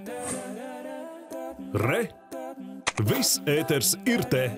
Re! Viss ēters ir te!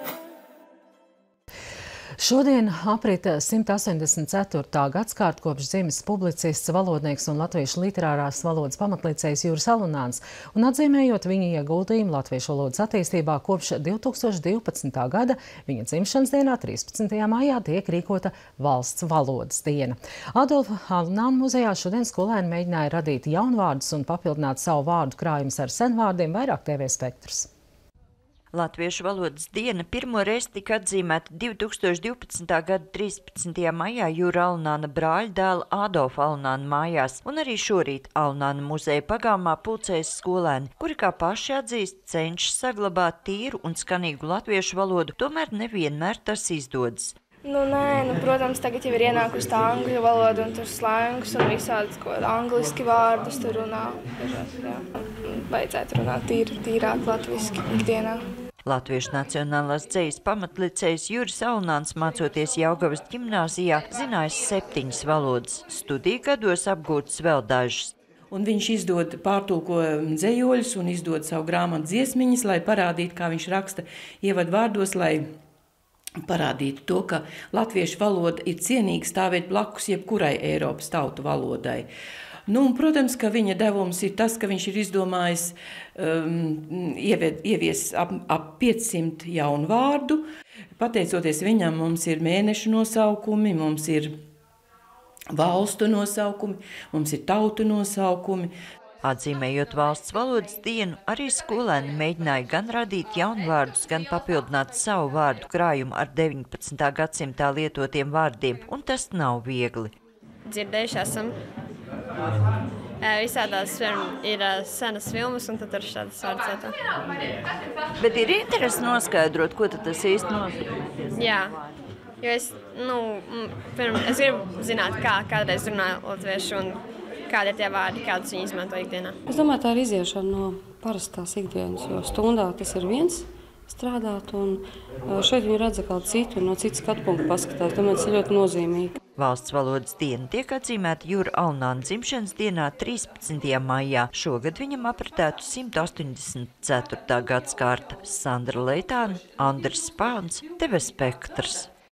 Šodien aprit 184. gadskārta kopš dzimis publicists, valodnieks un latviešu literārās valodas pamatlicējs Juris Alunāns, un atzīmējot viņa ieguldījumu latviešu valodas attīstībā kopš 2012. gada, viņa dzimšanas dienā 13. maijā tiek rīkota Valsts valodas diena. Adolfa Alunāna muzejā šodien skolēni mēģināja radīt jaunvārdus un papildināt savu vārdu krājumus ar senvārdiem, vairāk TV spektrus. Latviešu valodas diena pirmo reizi tika atzīmēta 2012. gada 13. maijā Jura Alunāna brāļa dēla Adolfa Alunāna mājās, un arī šorīt Alunāna muzeja pagāmā pulcējas skolēni, kuri, kā paši atzīst, cenšas saglabāt tīru un skanīgu latviešu valodu, tomēr nevienmēr tas izdodas. Protams, tagad jau ir ienākusi tā angļu valoda un tur slangus un visādas angliski vārdus tur runā. Vajadzētu runāt tīrāk latviski ikdienā. Latviešu Nacionālās dzejas pamatlicējs Juris Alunāns, mācoties Jaugavas ģimnāzijā, zinājis 7 valodas, studiju gados apgūtas vēl dažas. Un viņš izdod pārtulko dzejoļus un izdod savu grāmatu dziesmiņas, lai parādītu, kā viņš raksta ievadvārdos, lai parādītu to, ka latviešu valoda ir cienīga stāvēt blakus jebkurai Eiropas tautu valodai. Protams, ka viņa devums ir tas, ka viņš ir izdomājis ievies ap 500 jaunu vārdu. Pateicoties viņam, mums ir mēnešu nosaukumi, mums ir valstu nosaukumi, mums ir tautu nosaukumi. Atzīmējot Valsts valodas dienu, arī skolēni mēģināja gan radīt jaunvārdus, gan papildināt savu vārdu krājumu ar 19. gadsimtā lietotiem vārdiem, un tas nav viegli. Dzirdējuši esam. Visādās ir senas filmas, un tad ir šādas vārdas lietā. Bet ir interesi noskaidrot, ko tad tas īsti nozīmē? Jā, jo es gribu zināt, kā kādreiz runāju latviešu un kādi ir tie vārdi, kādus viņi izmanto ikdienā. Es domāju, tā ir iziešana no parastās ikdienas, jo stundā tas ir viens strādāt, un šeit viņi redz kādu citu, no citu skatu punktu paskatās. Domāju, tas ir ļoti nozīmīgi. Valsts valodas diena tiek atzīmēta Jura Alunāna dzimšanas dienā 13. maijā. Šogad viņam apritētu 184. gadskārta. Sandra Leitāne, Andris Spāns, TV Spektrs.